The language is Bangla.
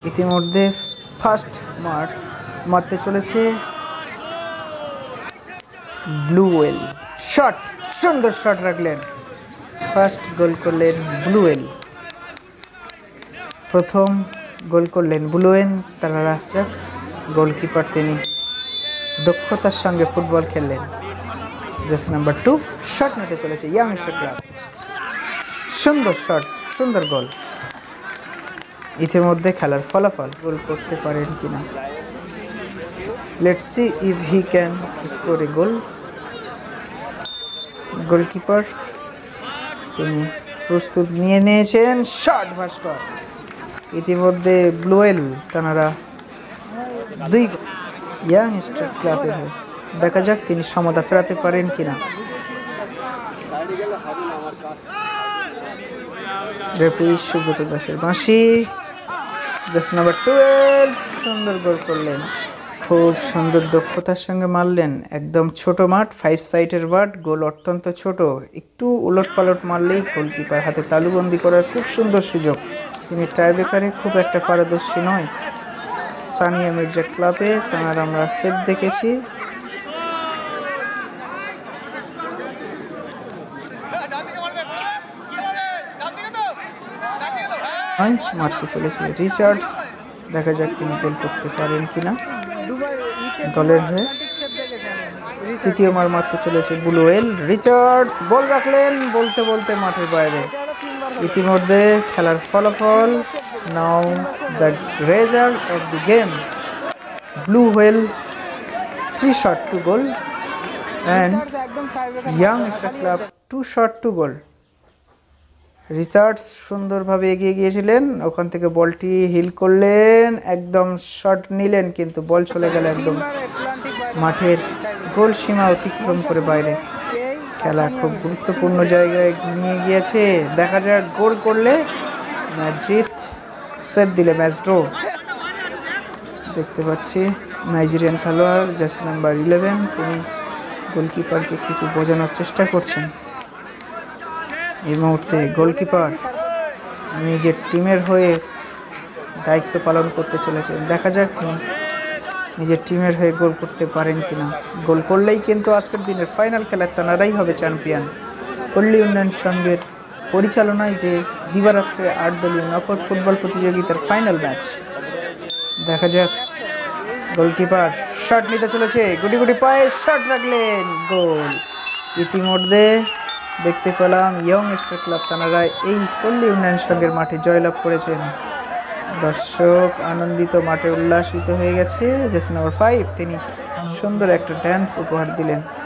ইতিমধ্যে ফার্স্ট মারতে চলেছে ব্লু ওয়েল। শট, সুন্দর শট রাখলেন, ফার্স্ট গোল করলেন ব্লু ওয়েল। প্রথম গোল করলেন ব্লু ওয়েল। তারা গোলকিপার তিনি দক্ষতার সঙ্গে ফুটবল খেললেন। জার্সি নাম্বার 2 শট নিতে চলেছে ইয়াংস্টার ক্লাব। সুন্দর শট, সুন্দর গোল। ইতিমধ্যে খেলার ফলাফল গোল করতে পারেন কিনা, let's see if he can score a goal. Goalkeeper তিনি প্রস্তুত নিয়ে নিয়েছেন, শট ভাস্কর। ইতিমধ্যে ব্লু ওয়েল তারা 2 ইয়াংস্টার ক্লাবে হয়ে দেখা যাক তিনি সমতা ফেরাতে পারেন কিনা। রেফারি সুব্রত দাসের বাঁশি। জার্সি নাম্বার 12 সুন্দর গোল করলেন, খুব সুন্দর দক্ষতার সঙ্গে মারলেন। একদম ছোট মাঠ, 5 সাইডের মাঠ, গোল অত্যন্ত ছোট, একটু উলট পালট মারলেই গোলকিপার হাতে তালুবন্দি করার খুব সুন্দর সুযোগ। তিনি টাইব্রেকারে খুব একটা পারদর্শী নয়। সানিয়া মির্জা ক্লাবে তার আমরা সেট দেখেছি। মারতে চলেছে রিচার্ডস, দেখা যাক তিনি গোল করতে পারেন কিনা দলের হয়ে। তৃতীয়বার মারতে চলেছে ব্লু ওয়েল। রিচার্ডস বল রাখলেন, বলতে বলতে মাঠের বাইরে। ইতিমধ্যে খেলার ফলাফল, now the result of the game, Blue Well 3 shot 2 goal and Youngster club 2 shot 2 goal. Richards সুন্দরভাবে এগিয়ে গিয়েছিলেন, ওখান থেকে বলটি হিল করলেন, একদম শট নিলেন, কিন্তু বল চলে গেল একদম মাঠের গোল সীমা অতিক্রম করে বাইরে। খেলা খুব গুরুত্বপূর্ণ জায়গায় নিয়ে গিয়েছে, দেখা যাক গোল করলে ম্যাচ জিত, সেট দিলে ম্যাচ ড্র। দেখতে পাচ্ছি নাইজেরিয়ান খেলোয়াড় জার্সি নাম্বার 11 তিনি গোলকিপারকে কিছু বোঝানোর চেষ্টা করছেন। এই মুহূর্তে গোলকিপার নিজের টিমের হয়ে দায়িত্ব পালন করতে চলেছেন, দেখা যাক তিনি নিজের টিমের হয়ে গোল করতে পারেন কিনা। গোল করলেই কিন্তু আজকের দিনের ফাইনাল খেলার তারাই হবে চ্যাম্পিয়ন। পল্লী উন্নয়ন সংঘের পরিচালনায় যে দিবারাত্রে 8 দলীয় নকআউট ফুটবল প্রতিযোগিতার ফাইনাল ম্যাচ, দেখা যাক। গোলকিপার শট নিতে চলেছে, গুটি গুটি পায়ে শট রাখলেন, গোল। ইতিমধ্যে দেখতে পেলাম ইয়াংস্টার ক্লাব তারা এই পল্লী উন্নয়ন সংঘের মাঠে জয়লাভ করেছেন। দর্শক আনন্দিত, মাঠে উল্লাসিত হয়ে গেছে। জার্সি নাম্বার 5 তিনি সুন্দর একটা ড্যান্স উপহার দিলেন।